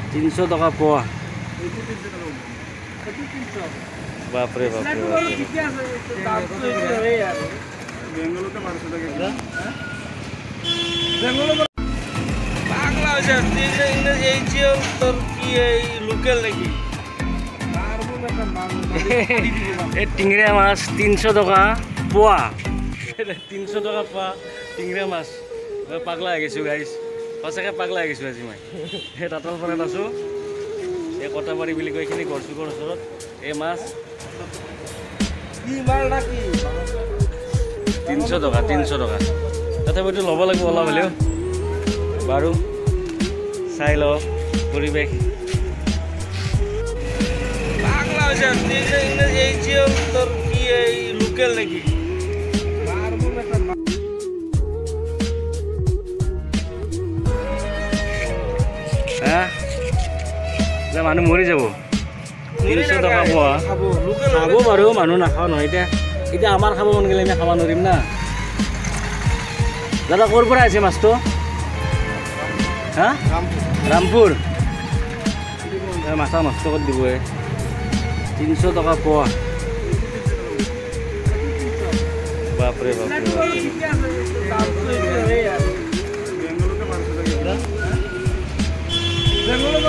300 টকা পোৱা বাপৰে বাপৰে পাগলা হৈছে তোৰ কি এই লোকেল নেকি এই টিংৰা মাছ 300 টকা পোৱা 300 টকা পোৱা টিংৰা মাছ পাগলা হৈ গৈছোঁ গাইছ সঁচাকৈ পাগলা হৈ গৈছোঁ আজি মই সেই তাঁতৰ পৰা আছোঁ এই কটাবাৰী বুলি কৈ এইখিনি ঘৰ চুকৰ ওচৰত এই মাছ 300 টকা তথাপিতো ল'ব লাগিব অলপ হ'লেও বাৰু চাই লওঁ পৰিৱেশ পাগলা হৈছে তোৰ কি এই লোকেল নেকি মানুহ মৰি যাব 300 টকা পোৱা খাব বাৰু মানুহ নাখাওঁ নহয় এতিয়া আমাৰ খাব মন গ'লে আমি খাব নোৱাৰিম না দাদা ক'ৰ পৰা আহিছে মাছটো হা ৰামপুৰ মাছা নষ্ট কৰি দিব 300 টকা পোৱা বাপৰে বাপৰে